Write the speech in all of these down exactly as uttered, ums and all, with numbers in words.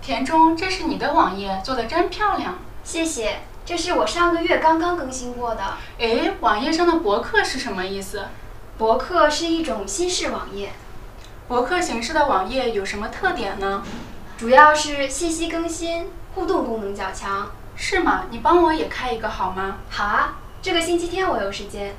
田中，这是你的网页，做得真漂亮。 谢谢，这是我上个月刚刚更新过的。 诶，网页上的博客是什么意思？ 博客是一种新式网页。 博客形式的网页有什么特点呢？ 主要是信息更新，互动功能较强。 是吗？你帮我也开一个好吗？ 好啊，这个星期天我有时间。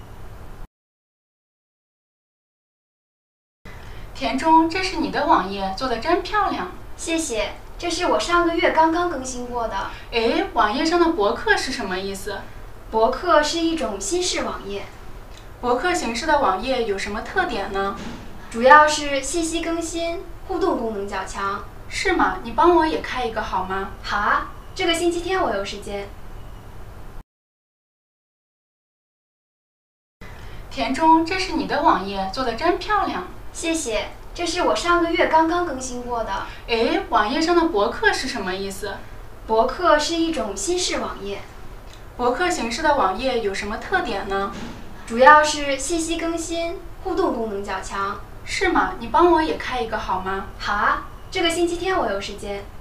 田中，这是你的网页，做得真漂亮。 谢谢，这是我上个月刚刚更新过的。 诶，网页上的博客是什么意思？ 博客是一种新式网页。 博客形式的网页有什么特点呢？ 主要是信息更新，互动功能较强。 是吗？你帮我也开一个好吗？ 好啊，这个星期天我有时间。 田中，这是你的网页，做得真漂亮。 谢谢，这是我上个月刚刚更新过的。 诶，网页上的博客是什么意思？ 博客是一种新式网页。 博客形式的网页有什么特点呢？ 主要是信息更新，互动功能较强。 是吗？你帮我也开一个好吗？ 好啊，这个星期天我有时间。